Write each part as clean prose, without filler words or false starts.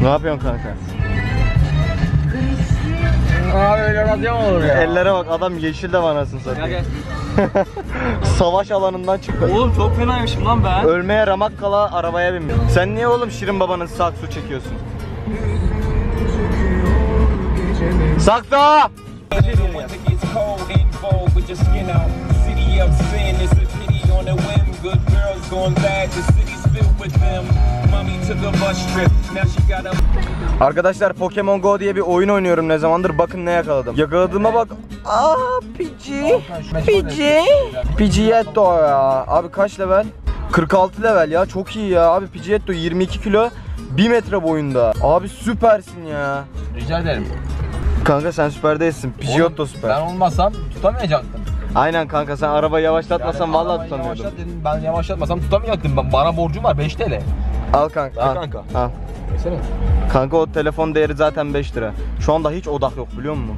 Ne yapıyorsun kanka? Abi öyle radyo mu olur ya? Ellere bak, adam yeşil de vanasını satıyor. Gel. Savaş alanından çıktı. Oğlum çok fenaymışım lan ben. Ölmeye ramak kala arabaya binmiyor. Sen niye oğlum Şirin babanın saksı çekiyorsun? Sakso! Arkadaşlar Pokemon Go diye bir oyun oynuyorum ne zamandır. Bakın ne yakaladım. Yakaladığıma bak. Aa, Pidgeotto ya. Abi kaç level? 46 level ya, çok iyi ya. Abi Pidgeotto 22 kilo, 1 metre boyunda. Abi süpersin ya. Rica ederim. Kanka sen süper değilsin. Pidgeotto süper. Ben olmasam tutamayacaktım. Aynen kanka, sen arabayı yavaşlatmasan vallahi arabayı tutamıyordum. yavaşlat dedim, ben yavaşlatmasam tutamayacaktım. Bana borcum var 5 TL. Al kanka. Al Al. kanka. Al. Mesela. Kanka o telefon değeri zaten 5 lira. Şu anda hiç odak yok biliyor musun?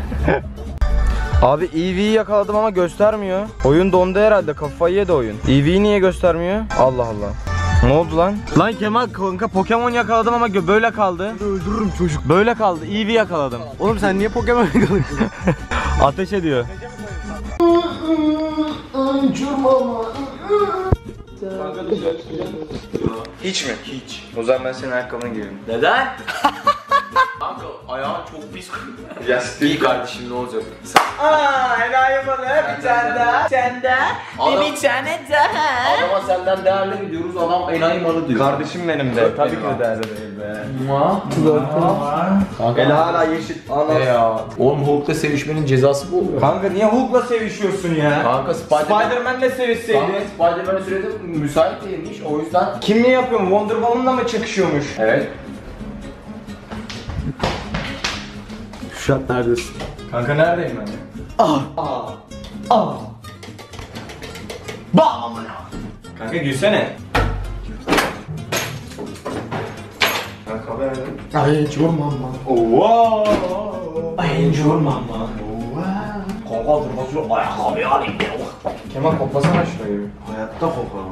Abi EV'yi yakaladım ama göstermiyor. Oyun dondu herhalde, kafayı yedi oyun. EV'yi niye göstermiyor? Allah Allah. Ne oldu lan? Lan Kemal kanka, Pokemon yakaladım ama böyle kaldı. Öldürürüm çocuk. Böyle kaldı. EV yakaladım. Oğlum sen niye Pokemon yakaladın? Ateş ediyor. Hiç mi? Hiç. O zaman ben senin ayakkabına gireyim. Neden? Kanka ayağın çok pis. Ya İyi kardeşim, ne olacak? Aaa enayi malı, bir tane daha. Sen de. Bir tane daha. Adama senden değerli mi diyoruz, adam enayi malı diyor. Kardeşim benim de. Tabii ki de değerli değil be. Kanka. El hala yeşil. Ne ya? Oğlum Hulk'la sevişmenin cezası bu oluyor. Kanka niye Hulk'la sevişiyorsun ya? Kanka Spider-Man'le sevişseydin. Kanka Spider-Man'e sürede müsait değilmiş, o yüzden. Kimle yapıyorsun? Wonder Woman'la mı çakışıyormuş? Evet. Şu an neredesin? Kanka neredeyim ben ya? Bam! Kanka gülsene. Kanka haber edin. Ay hiç vurmam lan. Oo. Ay hiç vurmam lan. Kanka durmasın, ayakkabıyı alayım ya. Kemal koklasana şurayı. Hayatta kokarım.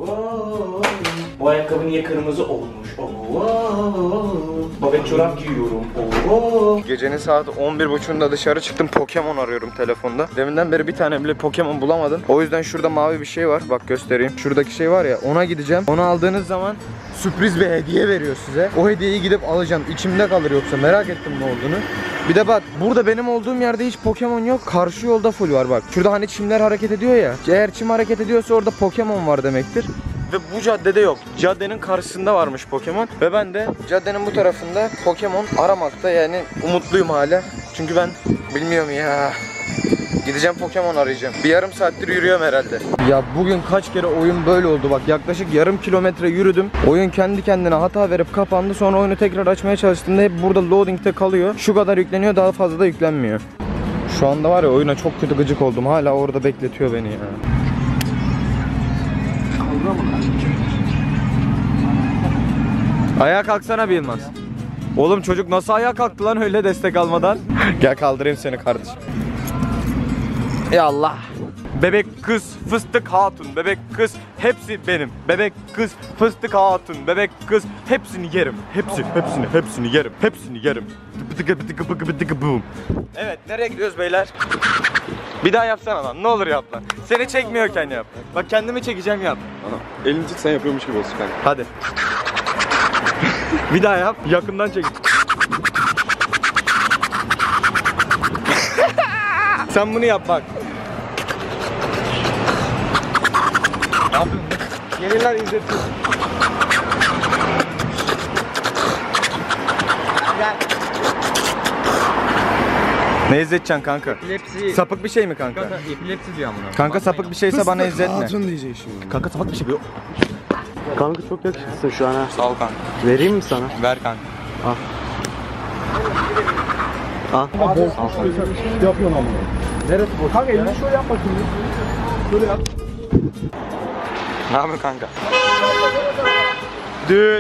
Bu ayakkabı niye kırmızı olmuş? Babet çorap giyiyorum. Gecenin saat 11.30'da dışarı çıktım, Pokemon arıyorum telefonda. Deminden beri bir tane bile Pokemon bulamadım. O yüzden şurada mavi bir şey var. Bak göstereyim. Şuradaki şey var ya, ona gideceğim. Onu aldığınız zaman sürpriz bir hediye veriyor size. O hediyeyi gidip alacağım. İçimde kalır yoksa, merak ettim ne olduğunu. Bir de bak, burada benim olduğum yerde hiç Pokemon yok. Karşı yolda full var bak. Şurada hani çimler hareket ediyor ya. Eğer çim hareket ediyorsa orada Pokemon var demektir. Ve bu caddede yok. Caddenin karşısında varmış Pokemon. Ve ben de caddenin bu tarafında Pokemon aramakta, yani umutluyum hala. Çünkü ben bilmiyorum ya. Gideceğim Pokemon arayacağım. Bir yarım saattir yürüyorum herhalde. Ya bugün kaç kere oyun böyle oldu bak. Yaklaşık yarım kilometre yürüdüm. Oyun kendi kendine hata verip kapandı. Sonra oyunu tekrar açmaya çalıştığımda hep burada loading'te kalıyor. Şu kadar yükleniyor, daha fazla da yüklenmiyor. Şu anda var ya, oyuna çok kötü gıcık oldum. Hala orada bekletiyor beni ya. Ayağa kalksana bir Yılmaz. Oğlum çocuk nasıl ayağa kalktı lan öyle destek almadan? Gel kaldırayım seni kardeşim. Ya Allah. Bebek kız, fıstık hatun, bebek kız hepsi benim. Bebek kız, fıstık hatun, bebek kız hepsini yerim. Hepsini yerim. Hepsini yerim. Evet, nereye gidiyoruz beyler? Bir daha yapsana lan, ne olur yap lan. Seni çekmiyorken yap. Bak kendimi çekeceğim, yap. Elini tut, sen yapıyormuş gibi olsun kanka. Hadi. Bir daha yap, yakından çek. Sen bunu yap bak. Ne yapıyorsun? Yeniler izletiyor. Gel. Ne izleteceksin kanka? Epilepsi. Sapık bir şey mi kanka? Kanka epilepsi diyor amına. Kanka sapık bir şeyse bana izletme. Hatun diyecek şimdi. Kanka sapık bir şey yok. Kanka çok yakışıksın şu an ha. Sağ ol kanka. Vereyim mi sana? Ver kanka. Al. Yapıyorsun ama. Neresi bu? Kanka elini şöyle yap bakayım. Şöyle yap. Ne yapıyorsun kanka? Düt.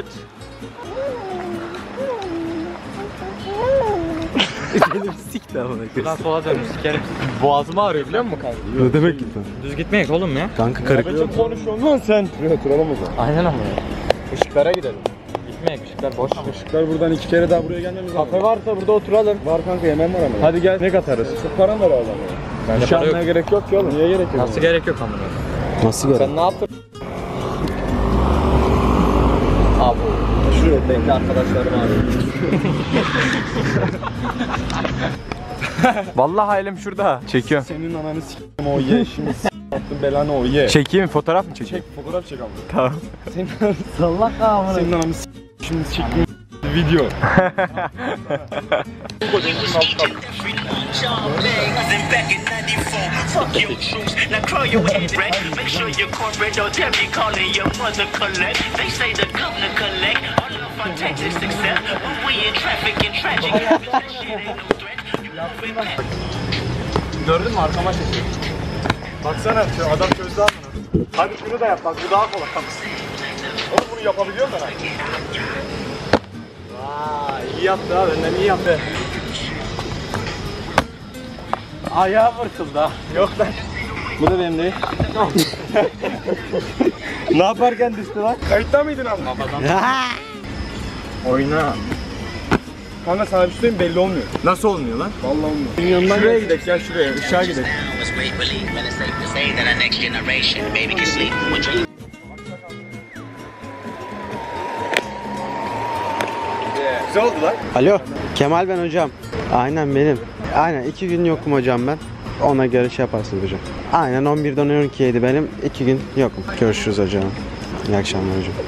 Benim sikti ama. Buradan sola dönüş sikerim. Boğazımı ağrıyor biliyor musun kanka? Ne demek gitti? Düz gitmeyek oğlum ya. Kanka karık. Konuşuyorsun lan sen. Şuraya oturalım o zaman. Aynen ama. Işıklara gidelim. Gitmeyek, ışıklar boş. Işıklar buradan 2 kere daha buraya gelmemiz lazım. Kafe varsa burada oturalım. Var kanka, yemen var ama. Hadi gel, ne katarız? Çok paran da var ama. Bende Bir şey para yok. almaya gerek yok ki oğlum. Niye gerek yok? Nasıl gerek yok amına? Nasıl gerek? Sen ne yaptın? Abi. Şuraya bekle arkadaşlarım abi. Vallahi elim şurada. Çekiyorum. Senin ananı s**tim o ye. Şimdi s**tim belanı o ye. Çekeyim, fotoğraf mı çekeyim? Çek, fotoğraf çek abi. Tamam. Senin ananı s**tim. Şimdi s**tim video. Gördün mü arkama çekiyor. Baksana şu adam çözdü amına. Hadi şunu da yap bak, bu daha kolay. Oğlum bunu yapabiliyor musun lan? Vay, iyi yaptı ha, benden iyi yaptı. Ayağı vırtıldı ha. Yok lan. Bu da benim değil. Ne yaparken düştü lan? Kayıtta mıydın abi? Oyna. Kanka sana bir şey söyleyeyim, belli olmuyor. Nasıl olmuyor lan? Vallahi olmuyor. Senin yanından şuraya gidelim, gel şuraya, ışığa gidelim. Güzel oldu lan. Alo, Kemal ben hocam. Aynen benim. Aynen 2 gün yokum hocam ben. Ona göre şey yaparsınız hocam. Aynen 11'den 12'ydi benim. 2 gün yokum. Görüşürüz hocam. İyi akşamlar hocam.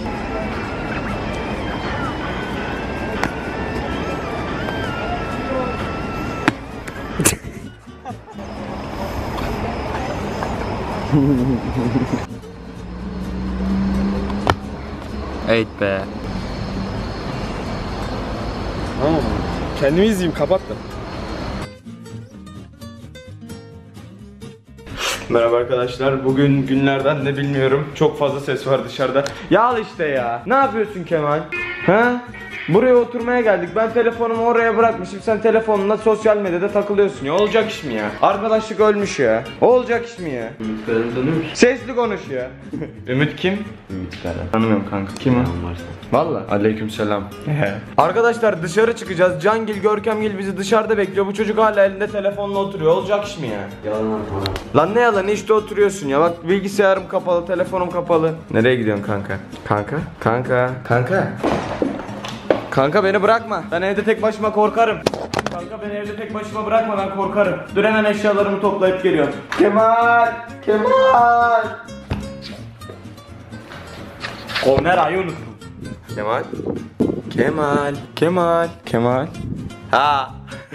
Evet be. Tamam. Kendimi izleyeyim, kapat da. Merhaba arkadaşlar. Bugün günlerden ne bilmiyorum. Çok fazla ses var dışarıda. Ya al işte ya. Ne yapıyorsun Kemal? Ha? Buraya oturmaya geldik. Ben telefonumu oraya bırakmışım. Sen telefonunla sosyal medyada takılıyorsun ya. Olacak iş mi ya? Arkadaşlık ölmüş ya. Olacak iş mi ya? Ümit Karan'ı tanıyor musun? Sesli konuş ya. Ümit kim? Ümit Karan. Tanımıyorum kanka. Kim o? Valla. Aleykümselam. Arkadaşlar dışarı çıkacağız. Cangil, Görkemgil bizi dışarıda bekliyor. Bu çocuk hala elinde telefonla oturuyor. Olacak iş mi ya? Yalan atma. Lan ne yalanı, işte oturuyorsun ya. Bak bilgisayarım kapalı, telefonum kapalı. Nereye gidiyorsun kanka? Kanka? Kanka? Kanka? Kanka beni bırakma. Ben evde tek başıma korkarım. Kanka beni evde tek başıma bırakma, ben korkarım. Dur hemen eşyalarımı toplayıp geliyorum. Kemal! Kemal! Korner ayı unuttum. Kemal? Kemal? Kemal? Kemal? Ha!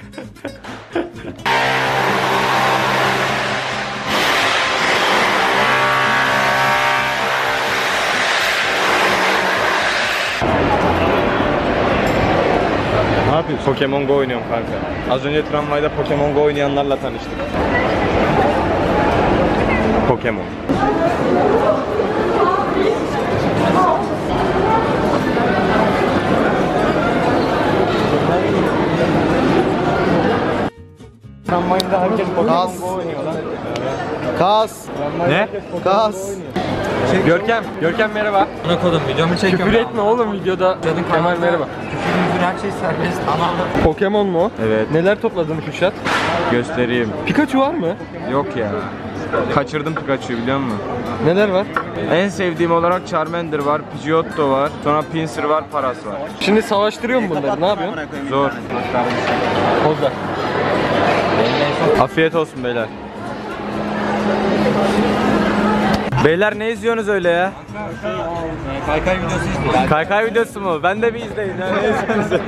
Ne yapıyorsun? Pokemon Go oynuyorum kanka. Az önce tramvayda Pokemon Go oynayanlarla tanıştık. Pokemon. Tramvayda herkes Pokemon Go oynuyor lan. Kas. Ne? Kas. Görkem merhaba. Ana kodum videomu çekiyorum. Küfür etme oğlum videoda. Dedim Kemal merhaba. Küfür her şey serbest. Anam. Pokemon mu? Evet. Neler topladın Kürşat? Göstereyim. Pikachu var mı? Yok ya. Kaçırdım Pikachu'yu biliyor musun? Neler var? En sevdiğim olarak Charmander var, Pidgeotto var, sonra Pinsir var, Paras var. Şimdi savaştırıyor mu bunları? Ne yapıyorsun? Zor. Pozda. Afiyet olsun beyler. Beyler ne izliyorsunuz öyle ya? Kaykay videosu izliyoruz. Kaykay videosu mu? Ben de bir izleyin. Ya. Ne izliyorsunuz?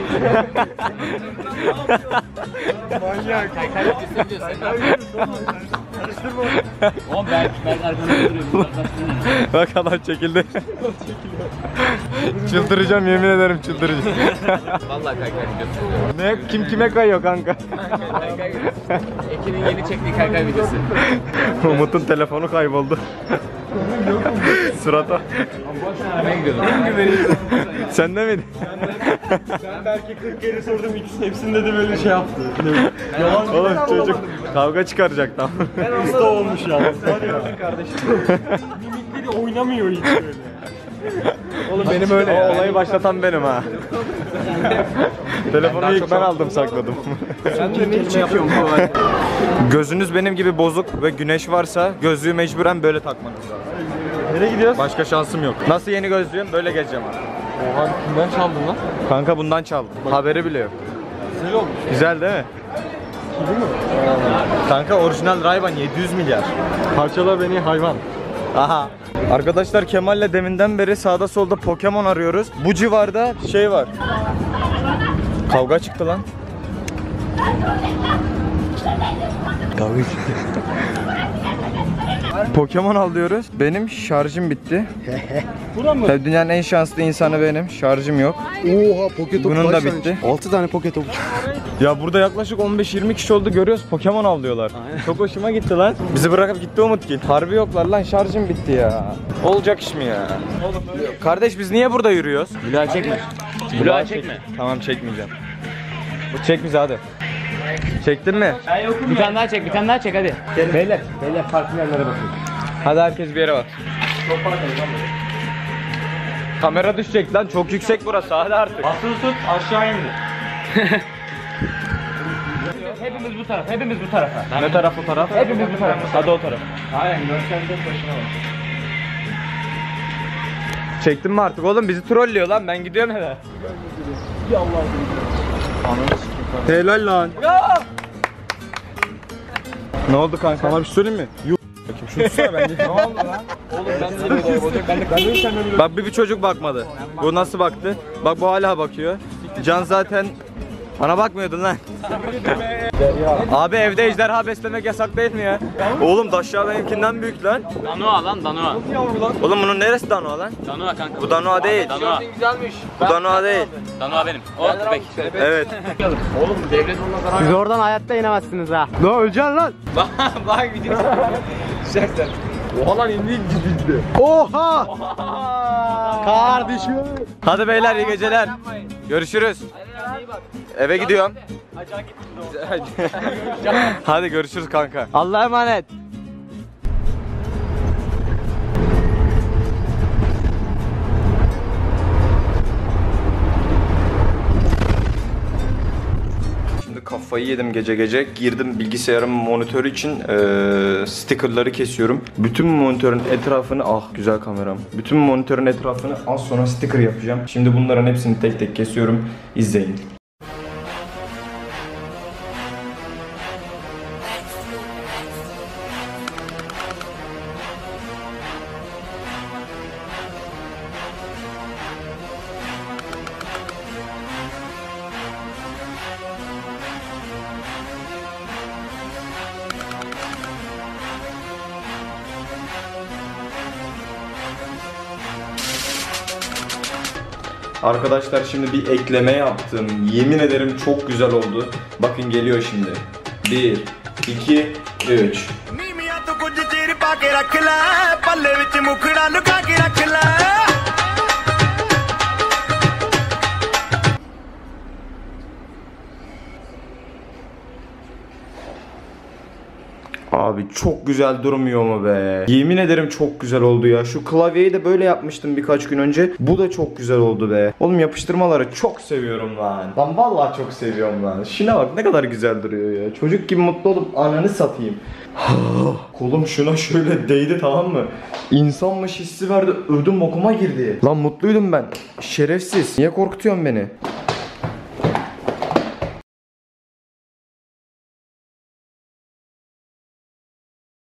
Manyak. Kaykay videosu izliyoruz. Oğlum ben arkamda duruyorum. Bak adam çekildi. Çıldıracağım, yemin ederim çıldıracağım. Vallahi kaykay videosu izliyorum. Ne? Kim kime kayıyor kanka? Kaykay videosu. Ekin'in yeni çektiği kaykay videosu. Umut'un telefonu kayboldu. Surata. Ben gidiyordum. Sen de miydin? Ben belki 40 kere sordum, hepsinde de böyle şey yaptı. Oğlum çocuk kavga çıkaracak tam. Usta olmuş ya. Var ya kardeşim. Mimikleri oynamıyor hiç böyle. Oğlum benim öyle ya. Olayı başlatan benim ha. Telefonu ilk ben aldım sakladım. Sen de ne çekiyorsun bu olay? Gözünüz benim gibi bozuk ve güneş varsa gözlüğü mecburen böyle takmanız lazım. Nereye gidiyoruz? Başka şansım yok. Nasıl yeni gözlüğüm böyle gezeceğim abi. Oha kimden çaldın lan? Kanka bundan çaldım. Haberi bile yok. Güzel olmuş. Güzel değil mi? Kanka orijinal Ray-Ban 700 milyar. Parçala beni hayvan. Aha. Arkadaşlar Kemal'le deminden beri sağda solda Pokemon arıyoruz. Bu civarda şey var. Kavga çıktı lan. Kavga çıktı. Pokemon alıyoruz. Benim şarjım bitti. Buradan mı? Tabii dünyanın en şanslı insanı benim. Şarjım yok. Oha poket Bunun da bitti. 6 tane poket topu. Ya burada yaklaşık 15-20 kişi oldu, görüyoruz Pokemon avlıyorlar. Çok hoşuma gitti lan. Bizi bırakıp gitti Umutgil. Harbi yoklar lan, şarjım bitti ya. Olacak iş mi ya? Kardeş biz niye burada yürüyoruz? Vlog çekme. Vlog çekme. Tamam çekmeyeceğim. Çek bizi hadi. Çektin mi? Bir tane daha çek, bir tane daha çek hadi. Beyler farklı yerlere bakın. Hadi herkes bir yere bak. Kamera düşecek lan, çok yüksek burası, hadi artık. Asıl tut aşağı indi. Hepimiz bu taraf, hepimiz bu tarafa. Ne taraf o taraf? Hepimiz bu tarafa. Hadi o taraf. Aynen görsen tek başına bak. Çektin mi artık oğlum, bizi trollüyor lan, ben gidiyorum hele. Helal lan. Ne oldu kanka? Sana bir şey söyleyeyim mi? Yuh. Bakayım şunu tutsana bence. Ne oldu lan? Oğlum ben de böyle olacak. Ben de senden böyle. Bak bir çocuk bakmadı. Bu nasıl baktı? Bak bu hala bakıyor. Can zaten bana bakmıyordun lan. Abi evde ejderha beslemek yasak değil mi ya? Oğlum daşya benimkinden büyük lan. Danoa lan, Danoa. Oğlum bunun neresi Danoa lan? Danoa kanka. Bu Danoa değil. Danoa. Bu Danoa değil. Danoa benim. O köpek. Evet. Oğlum devlet olmaz zarar. Siz oradan hayatta inemezsiniz ha. Ne öleceksin lan? Bak bir Oha lan indi gitti. Oha! Kardeşim. Hadi beyler iyi geceler. Görüşürüz. Eve gidiyorum. Hadi görüşürüz kanka. Allah'a emanet. Şimdi kafayı yedim gece gece. Girdim bilgisayarın monitörü için stickerları kesiyorum. Bütün monitörün etrafını, ah güzel kameram. Bütün monitörün etrafını az sonra sticker yapacağım. Şimdi bunların hepsini tek tek kesiyorum. İzleyin. Arkadaşlar şimdi bir ekleme yaptım. Yemin ederim çok güzel oldu. Bakın geliyor şimdi. 1, 2, 3. ਨੀਮੀਆਂ ਤੋਂ ਕੁਝ ਚਿਰ ਪਾ ਕੇ ਰੱਖ ਲੈ ਪੱਲੇ ਵਿੱਚ ਮੁਖੜਾ ਲੁਕਾ ਕੇ ਰੱਖ ਲੈ Abi çok güzel durmuyor mu be? Yemin ederim çok güzel oldu ya. Şu klavyeyi de böyle yapmıştım birkaç gün önce. Bu da çok güzel oldu be. Oğlum yapıştırmaları çok seviyorum lan. Lan vallahi çok seviyorum lan. Şuna bak ne kadar güzel duruyor ya. Çocuk gibi mutlu olup ananı satayım. Kolum şuna şöyle değdi, tamam mı? İnsanmış hissi verdi, ödüm bokuma girdi. Lan mutluydum ben. Şerefsiz. Niye korkutuyorsun beni?